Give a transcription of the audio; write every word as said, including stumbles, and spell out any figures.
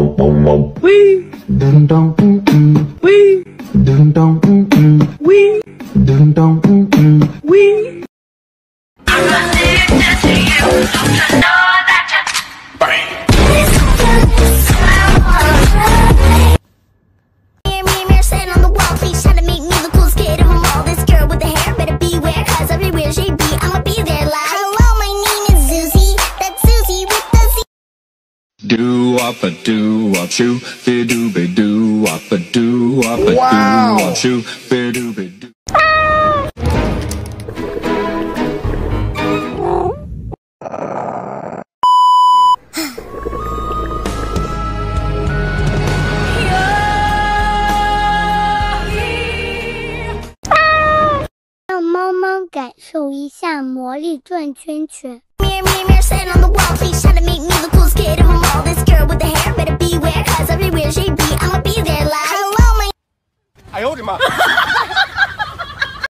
Wee. Dun dun mm mm. Wee. Dun dun mm mm. Wee. Dun dun mm mm. Wee. I'm addicted to you. To know that you bang. Mirror, mirror, mirror, stand on the wall, please try to make me the coolest kid of them all. This girl with the hair better beware, cause everywhere she be, I'ma be there like. Hello, my name is Susie. That's Susie with the Z. Do up a do up shoo, be do be do up a do up a Wow. do up shoo, be do be do. 让猫猫感受一下魔力转圈圈。 Mirror, mirror, mirror, stand on the wall, please try to make me the coolest kid of them all. This girl with the hair better beware, cause everywhere she be, I'ma be there like. Hello, my. 哎呦我的妈！